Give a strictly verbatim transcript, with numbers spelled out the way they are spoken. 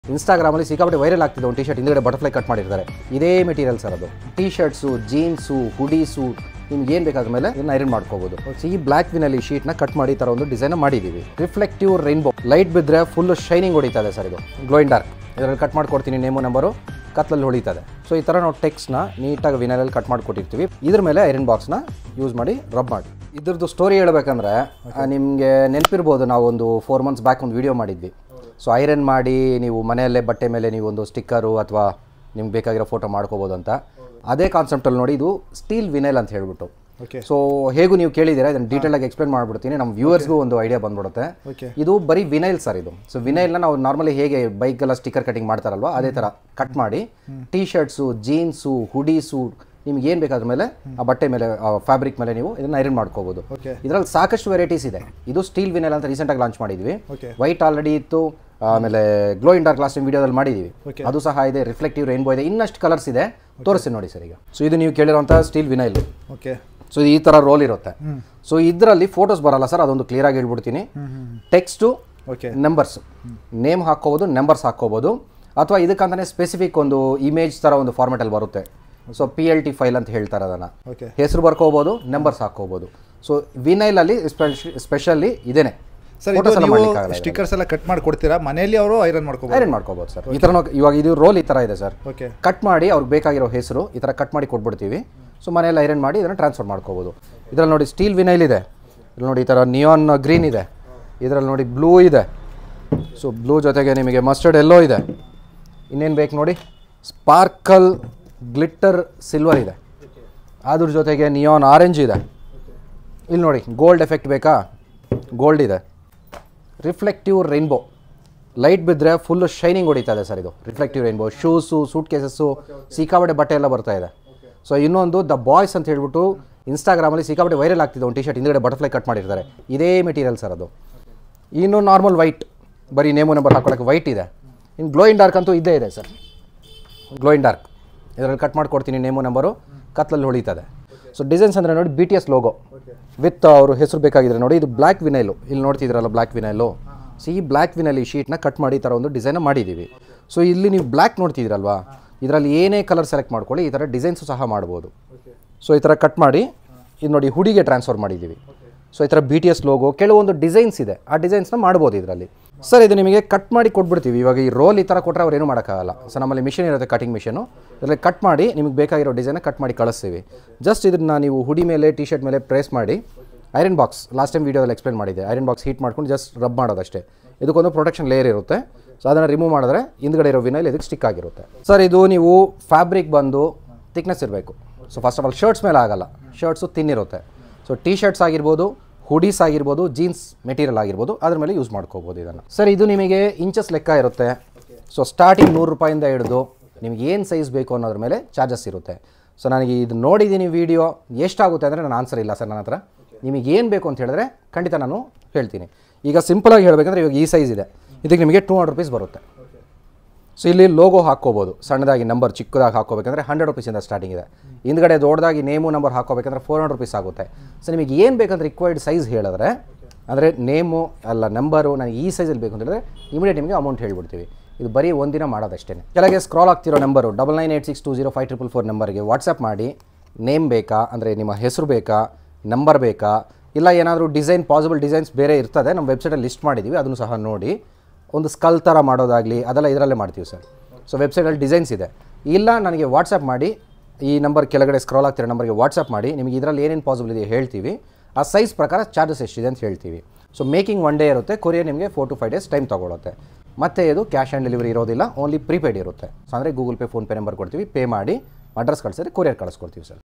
ಇನ್ಸ್ಟಾಗ್ರಾಮಲ್ಲಿ ಸಿಕ್ಕಾಪಟ್ಟೆ ವೈರಲ್ ಆಗ್ತಿದೆ ಒಂದು ಟಿ ಶರ್ಟ್ ಹಿಂದ್ಗಡೆ ಬಟರ್ಫ್ಲೈ ಕಟ್ ಮಾಡಿರ್ತಾರೆ. ಇದೇ ಮೆಟೀರಿಯಲ್ ಸರ್ ಅದು. ಟಿ ಶರ್ಟ್ಸು, ಜೀನ್ಸು, ಹುಡೀಸು ನಿಮ್ಗೆ ಏನು ಬೇಕಾದ ಮೇಲೆ ಇದನ್ನ ಐರನ್ ಮಾಡ್ಕೋಬಹುದು. ಈ ಬ್ಲ್ಯಾಕ್ ವಿನಲ್ಲಿ ಶೀಟ್ನ ಕಟ್ ಮಾಡಿ ಈ ಥರ ಒಂದು ಡಿಸೈನ್ ಮಾಡಿದ್ದೀವಿ. ರಿಫ್ಲೆಕ್ಟಿವ್ ರೈನ್ಬೋ ಲೈಟ್ ಬಿದ್ದರೆ ಫುಲ್ ಶೈನಿಂಗ್ ಹೊಡಿತದೆ ಸರ್. ಇದು ಗ್ಲೋಯಿಂಗ್ ಡಾರ್ಕ್. ಇದರಲ್ಲಿ ಕಟ್ ಮಾಡ್ಕೊಡ್ತೀನಿ, ನೇಮು ನಂಬರು ಕತ್ಲಲ್ಲಿ ಹೊಳಿತದೆ. ಸೊ ಈ ಥರ ನಾವು ಟೆಕ್ಸ್ಟ್ನ ನೀಟಾಗಿ ವಿನೈಲಲ್ಲಿ ಕಟ್ ಮಾಡಿಕೊಟ್ಟಿರ್ತೀವಿ. ಇದ್ರ ಮೇಲೆ ಐರನ್ ಬಾಕ್ಸ್ನ ಯೂಸ್ ಮಾಡಿ ರಬ್ ಮಾಡಿ. ಇದ್ರದ್ದು ಸ್ಟೋರಿ ಹೇಳ್ಬೇಕಂದ್ರೆ ನಿಮಗೆ ನೆನಪಿರ್ಬೋದು, ನಾವು ಒಂದು ಫೋರ್ ಮಂತ್ಸ್ ಬ್ಯಾಕ್ ಒಂದು ವೀಡಿಯೋ ಮಾಡಿದ್ವಿ. ಸೊ ಐರನ್ ಮಾಡಿ ನೀವು ಮನೆಯಲ್ಲೇ ಬಟ್ಟೆ ಮೇಲೆ ನೀವು ಒಂದು ಸ್ಟಿಕ್ಕರು ಅಥವಾ ನಿಮ್ಗೆ ಬೇಕಾಗಿರೋ ಫೋಟೋ ಮಾಡ್ಕೋಬೋದು ಅಂತ. ಅದೇ ಕಾನ್ಸೆಪ್ಟಲ್ಲಿ ನೋಡಿ, ಇದು ಸ್ಟೀಲ್ ವಿನೈಲ್ ಅಂತ ಹೇಳ್ಬಿಟ್ಟು. ಸೊ ಹೇಗೂ ನೀವು ಕೇಳಿದ್ದೀರಾ, ಇದನ್ನು ಡೀಟೇಲ್ ಆಗಿ ಎಕ್ಸ್ಪ್ಲೇನ್ ಮಾಡ್ಬಿಡ್ತೀನಿ, ನಮ್ಮ ವ್ಯೂವರ್ಸ್ಗೂ ಒಂದು ಐಡಿಯಾ ಬಂದ್ಬಿಡುತ್ತೆ. ಇದು ಬರೀ ವಿನೈಲ್ ಸರ್ ಇದು. ಸೊ ವಿನೈಲ್ನ ನಾವು ನಾರ್ಮಲಿ ಹೇಗೆ ಬೈಕೆಲ್ಲ ಸ್ಟಿಕ್ಕರ್ ಕಟಿಂಗ್ ಮಾಡ್ತಾರಲ್ವ, ಅದೇ ಥರ ಕಟ್ ಮಾಡಿ ಟಿ ಶರ್ಟ್ಸು, ಜೀನ್ಸು, ಹುಡೀಸು ನಿಮ್ಗೆ ಏನು ಬೇಕಾದ್ರ ಮೇಲೆ ಆ ಬಟ್ಟೆ ಮೇಲೆ ಫ್ಯಾಬ್ರಿಕ್ ಮೇಲೆ ನೀವು ಇದನ್ನ ಐರನ್ ಮಾಡ್ಕೋಬಹುದು. ಇದರಲ್ಲಿ ಸಾಕಷ್ಟು ವೆರೈಟೀಸ್ ಇದೆ. ಇದು ಸ್ಟೀಲ್ ವಿನೈಲ್ ಅಂತ ರೀಸೆಂಟಾಗಿ ಲಾಂಚ್ ಮಾಡಿದ್ವಿ. ವೈಟ್ ಆಲ್ರೆಡಿ ಇತ್ತು, ಆಮೇಲೆ glow in dark last time ವಿಡಿಯೋದಲ್ಲಿ ಮಾಡಿದ್ದೀವಿ, ಅದು ಸಹ ಇದೆ. ರಿಫ್ಲೆಕ್ಟಿವ್ ರೈನ್ಬೋ ಇದೆ, ಇನ್ನಷ್ಟು ಕಲರ್ಸ್ ಇದೆ, ತೋರಿಸಿ ನೋಡಿ ಸರ್ ಈಗ. ಸೊ ಇದು ನೀವು ಕೇಳಿರೋಂಥ ಸ್ಟೀಲ್ ವಿನೈಲ್. ಓಕೆ. ಸೊ ಈ ಥರ ರೋಲ್ ಇರುತ್ತೆ. ಸೊ ಇದರಲ್ಲಿ ಫೋಟೋಸ್ ಬರಲ್ಲ ಸರ್, ಅದೊಂದು ಕ್ಲಿಯರ್ ಆಗಿ ಹೇಳ್ಬಿಡ್ತೀನಿ. ಟೆಕ್ಸ್ಟು, ನಂಬರ್ಸ್, ನೇಮ್ ಹಾಕ್ಕೋಬೋದು, ನಂಬರ್ಸ್ ಹಾಕ್ಕೋಬೋದು, ಅಥವಾ ಇದಕ್ಕಂತಾನೆ ಸ್ಪೆಸಿಫಿಕ್ ಒಂದು ಇಮೇಜ್ ಥರ ಒಂದು ಫಾರ್ಮೆಟಲ್ಲಿ ಬರುತ್ತೆ. So P L T file ಅಂತ ಹೇಳ್ತಾರೆ ಅದನ್ನು. ಹೆಸರು ಬರ್ಕೋಬೋದು, ನಂಬರ್ಸ್ ಹಾಕ್ಕೋಬೋದು. ಸೊ ವಿನೈಲಲ್ಲಿ ಸ್ಪೆಷಲಿ ಇದೇನೆ. ಸರ್ ಸ್ಟಿಕ್ಕರ್ಸ್ ಎಲ್ಲ ಕಟ್ ಮಾಡಿ ಕೊಡ್ತೀರಾ ಮನೆಯಲ್ಲಿ, ಅವರು ಐರನ್ ಮಾಡ್ಕೋಬೋದು ಐರನ್ ಮಾಡ್ಕೋಬೋದು ಸರ್. ಈ ಥರ ಇವಾಗ ಇದು ರೋಲ್ ಈ ಥರ ಇದೆ ಸರ್. ಓಕೆ. ಕಟ್ ಮಾಡಿ ಅವ್ರಿಗೆ ಬೇಕಾಗಿರೋ ಹೆಸರು ಈ ಥರ ಕಟ್ ಮಾಡಿ ಕೊಟ್ಬಿಡ್ತೀವಿ. ಸೊ ಮನೆಯಲ್ಲಿ ಐರನ್ ಮಾಡಿ ಇದನ್ನು ಟ್ರಾನ್ಸ್ಫರ್ ಮಾಡ್ಕೋಬೋದು. ಇದರಲ್ಲಿ ನೋಡಿ ಸ್ಟೀಲ್ ವಿನೈಲ್ ಇದೆ, ಇಲ್ಲಿ ನೋಡಿ ಈ ಥರ ನಿಯಾನ್ ಗ್ರೀನ್ ಇದೆ, ಇದರಲ್ಲಿ ನೋಡಿ ಬ್ಲೂ ಇದೆ. ಸೊ ಬ್ಲೂ ಜೊತೆಗೆ ನಿಮಗೆ ಮಸ್ಟರ್ಡ್ ಎಲ್ಲೋ ಇದೆ, ಇನ್ನೇನು ಬೇಕು ನೋಡಿ ಸ್ಪಾರ್ಕಲ್ ಗ್ಲಿಟ್ಟರ್ ಸಿಲ್ವರ್ ಇದೆ, ಅದ್ರ ಜೊತೆಗೆ ನಿಯಾನ್ ಆರೆಂಜ್ ಇದೆ. ಇಲ್ಲಿ ನೋಡಿ ಗೋಲ್ಡ್ ಎಫೆಕ್ಟ್ ಬೇಕಾ, ಗೋಲ್ಡ್ ಇದೆ. ರಿಫ್ಲೆಕ್ಟಿವ್ ರೈನ್ಬೋ ಲೈಟ್ ಬಿದ್ದರೆ ಫುಲ್ಲು ಶೈನಿಂಗ್ ಹೊಡಿತದೆ ಸರ್. ಇದು reflective rainbow. Shoes, suitcases, ಸಿಕ್ಕಾಪಟ್ಟೆ ಬಟ್ಟೆ ಎಲ್ಲ ಬರ್ತಾ ಇದೆ. ಸೊ ಇನ್ನೊಂದು ದ ಬಾಯ್ಸ್ ಅಂತ ಹೇಳ್ಬಿಟ್ಟು ಇನ್ಸ್ಟಾಗ್ರಾಮಲ್ಲಿ ಸಿಕ್ಕಾಪಟ್ಟೆ ವೈರಲ್ ಆಗ್ತಿದೆ ಒಂದು ಟಿ ಶರ್ಟ್ ಹಿಂದ್ಗಡೆ ಬಟರ್ಫ್ಲೈ ಕಟ್ ಮಾಡಿರ್ತಾರೆ. ಇದೇ ಮೆಟೀರಿಯಲ್ ಸರ್ ಅದು. ಇನ್ನು ನಾರ್ಮಲ್ ವೈಟ್, ಬರೀ ನೇಮು ನಂಬರ್ ಹಾಕೊಳ್ಳೋಕ್ಕೆ ವೈಟ್ ಇದೆ. ಇನ್ನು ಗ್ಲೋ ಇನ್ ಡಾರ್ಕ್ ಅಂತೂ ಇದ್ದೇ ಇದೆ ಸರ್. ಗ್ಲೋ ಇನ್ ಡಾರ್ಕ್ ಇದರಲ್ಲಿ ಕಟ್ ಮಾಡ್ಕೊಡ್ತೀನಿ, ನೇಮು ನಂಬರು ಕತ್ಲಲ್ಲಿ ಹೊಳಿತದೆ. ಸೊ ಡಿಸೈನ್ಸ್ ಅಂದರೆ ನೋಡಿ B T S logo with ಅವರು ಹೆಸರು ಬೇಕಾಗಿದ್ರೆ ನೋಡಿ. ಇದು ಬ್ಲ್ಯಾಕ್ ವಿನೈಲು, ಇಲ್ಲಿ ನೋಡ್ತಿದ್ರಲ್ಲ ಬ್ಲ್ಯಾಕ್ ವಿನೈಲು. ಸೊ ಈ ಬ್ಲ್ಯಾಕ್ ವಿನೈಲ್ ಈ ಶೀಟ್ನ ಕಟ್ ಮಾಡಿ ಈ ಥರ ಒಂದು ಡಿಸೈನ್ ಮಾಡಿದ್ದೀವಿ. ಸೊ ಇಲ್ಲಿ ನೀವು ಬ್ಲ್ಯಾಕ್ ನೋಡ್ತಿದ್ದೀರಲ್ವಾ, ಇದರಲ್ಲಿ ಏನೇ ಕಲರ್ ಸೆಲೆಕ್ಟ್ ಮಾಡ್ಕೊಳ್ಳಿ, ಈ ಥರ ಡಿಸೈನ್ಸು ಸಹ ಮಾಡ್ಬೋದು. ಸೊ ಈ ಥರ ಕಟ್ ಮಾಡಿ ಇದು ನೋಡಿ ಹುಡಿಗೆ ಟ್ರಾನ್ಸ್ಫರ್ ಮಾಡಿದ್ದೀವಿ. ಸೊ ಈ ಥರ ಬಿ ಟಿ ಎಸ್ ಲೋಗೋ ಕೆಲವೊಂದು ಡಿಸೈನ್ಸ್ ಇದೆ, ಆ ಡಿಸೈನ್ಸ್ನ ಮಾಡ್ಬೋದು ಇದರಲ್ಲಿ. ಸರ್ ಇದು ನಿಮಗೆ ಕಟ್ ಮಾಡಿ ಕೊಟ್ಬಿಡ್ತೀವಿ. ಇವಾಗ ಈ ರೋಲ್ ಈ ಥರ ಕೊಟ್ಟರೆ ಅವ್ರು ಏನೂ ಮಾಡೋಕ್ಕಾಗಲ್ಲ. ಸೊ ನಮ್ಮಲ್ಲಿ ಮಿಷಿನ್ ಇರುತ್ತೆ, ಕಟಿಂಗ್ ಮಿಷನು. ಇದರಲ್ಲಿ ಕಟ್ ಮಾಡಿ ನಿಮಗೆ ಬೇಕಾಗಿರೋ ಡಿಸೈನ್ನ ಕಟ್ ಮಾಡಿ ಕಳಿಸ್ತೀವಿ. ಜಸ್ಟ್ ಇದನ್ನು ನೀವು ಹುಡಿ ಮೇಲೆ, ಟಿ ಶರ್ಟ್ ಮೇಲೆ ಪ್ರೆಸ್ ಮಾಡಿ ಐರನ್ ಬಾಕ್ಸ್, ಲಾಸ್ಟ್ ಟೈಮ್ ವೀಡಿಯೋದಲ್ಲಿ ಎಕ್ಸ್ಪ್ಲೇನ್ ಮಾಡಿದ್ದೆ, ಐರನ್ ಬಾಕ್ಸ್ ಹೀಟ್ ಮಾಡ್ಕೊಂಡು ಜಸ್ಟ್ ರಬ್ ಮಾಡೋದಷ್ಟೇ. ಇದಕ್ಕೊಂದು ಪ್ರೊಟೆಕ್ಷನ್ ಲೇಯರ್ ಇರುತ್ತೆ. ಸೊ ಅದನ್ನು ರಿಮೂವ್ ಮಾಡಿದ್ರೆ ಹಿಂದ್ಗಡೆ ಇರೋ ವಿನೈಲ್ ಇದಕ್ಕೆ ಸ್ಟಿಕ್ ಆಗಿರುತ್ತೆ. ಸರ್ ಇದು ನೀವು ಫ್ಯಾಬ್ರಿಕ್ ಬಂದು ಥಿಕ್ನೆಸ್ ಇರಬೇಕು. So first of all shirts ಮೇಲೆ ಆಗಲ್ಲ, ಶರ್ಟ್ಸು ತಿನ್ನಿರುತ್ತೆ. ಸೊ ಟಿ ಶರ್ಟ್ಸ್ ಆಗಿರ್ಬೋದು, ಹುಡೀಸ್ ಆಗಿರ್ಬೋದು, ಜೀನ್ಸ್ ಮೆಟೀರಿಯಲ್ ಆಗಿರ್ಬೋದು, ಅದ್ರ ಮೇಲೆ ಯೂಸ್ ಮಾಡ್ಕೋಬೋದು ಇದನ್ನು. ಸರ್ ಇದು ನಿಮಗೆ ಇಂಚಸ್ ಲೆಕ್ಕ ಇರುತ್ತೆ. ಸೊ ಸ್ಟಾರ್ಟಿಂಗ್ ನೂರು ರೂಪಾಯಿಂದ ಹಿಡಿದು ನಿಮ್ಗೆ ಏನು ಸೈಜ್ ಬೇಕು ಅನ್ನೋದ್ರ ಮೇಲೆ ಚಾರ್ಜಸ್ ಇರುತ್ತೆ. ಸೊ ನನಗೆ ಇದು ನೋಡಿದ್ದೀನಿ ವೀಡಿಯೋ, ಎಷ್ಟಾಗುತ್ತೆ ಅಂದರೆ ನನ್ನ ಆನ್ಸರ್ ಇಲ್ಲ ಸರ್ ನನ್ನ ಹತ್ರ. ನಿಮಗೆ ಏನು ಬೇಕು ಅಂತ ಹೇಳಿದ್ರೆ ಖಂಡಿತ ನಾನು ಹೇಳ್ತೀನಿ. ಈಗ ಸಿಂಪಲಾಗಿ ಹೇಳಬೇಕಂದ್ರೆ ಇವಾಗ ಈ ಸೈಜ್ ಇದೆ, ಇದಕ್ಕೆ ನಿಮಗೆ ಟೂ ಹಂಡ್ರೆಡ್ ರುಪೀಸ್ ಬರುತ್ತೆ. ಸೊ ಇಲ್ಲಿ ಲೋಗೋ ಹಾಕ್ಕೋಬೋದು, ಸಣ್ಣದಾಗಿ ನಂಬರ್ ಚಿಕ್ಕದಾಗಿ ಹಾಕ್ಕೋಬೇಕಂದ್ರೆ ಹಂಡ್ರೆಡ್ ರುಪೀಸಿಂದ ಸ್ಟಾರ್ಟಿಂಗ್ ಇದೆ. ಹಿಂದ್ಗಡೆ ದೊಡ್ಡದಾಗಿ ನೇಮು ನಂಬರ್ ಹಾಕ್ಕೋಬೇಕಂದ್ರೆ ಫೋರ್ ಹಂಡ್ರೆಡ್ ರುಪೀಸ್ ಆಗುತ್ತೆ. ಸೊ ನಿಮಗೆ ಏನು ಬೇಕಂದ್ರೆ ರಿಕ್ವೈರ್ಡ್ ಸೈಜ್ ಹೇಳಿದ್ರೆ, ಅಂದರೆ ನೇಮು ಅಲ್ಲ ನಂಬರು ನನಗೆ ಈ ಸೈಜಲ್ಲಿ ಬೇಕು ಅಂತ ಹೇಳಿದ್ರೆ ಇಮಿಡಿಯೇಟ್ ನಿಮಗೆ ಅಮೌಂಟ್ ಹೇಳ್ಬಿಡ್ತೀವಿ. ಇದು ಬರೀ ಒಂದಿನ ಮಾಡೋದಷ್ಟೇ. ಕೆಳಗೆ ಸ್ಕ್ರಾಲ್ ಆಗ್ತಿರೋ number double nine eight six two zero five triple four ನಂಬರ್ಗೆ ವಾಟ್ಸಪ್ ಮಾಡಿ ನೇಮ್ ಬೇಕಾ, ಅಂದರೆ ನಿಮ್ಮ ಹೆಸರು ಬೇಕಾ, ನಂಬರ್ ಬೇಕಾ, ಇಲ್ಲ ಏನಾದರೂ ಡಿಸೈನ್ ಪಾಸಿಬಲ್ ಡಿಸೈನ್ಸ್ ಬೇರೆ ಇರ್ತದೆ, ನಮ್ಮ ವೆಬ್ಸೈಟಲ್ಲಿ ಲಿಸ್ಟ್ ಮಾಡಿದ್ದೀವಿ, ಅದನ್ನು ಸಹ ನೋಡಿ. ಒಂದು ಸ್ಕಲ್ ಥರ ಮಾಡೋದಾಗಲಿ ಅದೆಲ್ಲ ಇದರಲ್ಲೇ ಮಾಡ್ತೀವಿ ಸರ್. ಸೊ ವೆಬ್ಸೈಟಲ್ಲಿ ಡಿಸೈನ್ಸ್ ಇದೆ. ಇಲ್ಲ ನನಗೆ ವಾಟ್ಸಪ್ ಮಾಡಿ, ಈ ನಂಬರ್ ಕೆಳಗಡೆ ಸ್ಕ್ರಾಲ್ ಆಗ್ತಿರೋ ನಂಬರ್ಗೆ ವಾಟ್ಸಪ್ ಮಾಡಿ, ನಿಮಗೆ ಇದರಲ್ಲಿ ಏನೇನು ಪಾಸಿಬಲ್ ಇದೆ ಹೇಳ್ತೀವಿ. ಆ ಸೈಜ್ ಪ್ರಕಾರ ಚಾರ್ಜಸ್ ಎಷ್ಟಿದೆ ಅಂತ ಹೇಳ್ತೀವಿ. ಸೊ ಮೇಕಿಂಗ್ ಒನ್ ಡೇ ಇರುತ್ತೆ, ಕೊರಿಯರ್ ನಿಮಗೆ four to five days time ತೊಗೊಳುತ್ತೆ. ಮತ್ತು ಇದು ಕ್ಯಾಶ್ ಆನ್ ಡೆಲಿವರಿ ಇರೋದಿಲ್ಲ, ಓನ್ಲಿ ಪ್ರೀಪೇಯ್ಡ್ ಇರುತ್ತೆ. ಸೊ ಅಂದರೆ ಗೂಗಲ್ ಪೇ, ಫೋನ್ಪೇ ನಂಬರ್ ಕೊಡ್ತೀವಿ, ಪೇ ಮಾಡಿ ಅಡ್ರೆಸ್ ಕಳಿಸಿದ್ರೆ ಕೊರಿಯರ್ ಕಳಿಸ್ಕೊಡ್ತೀವಿ ಸರ್.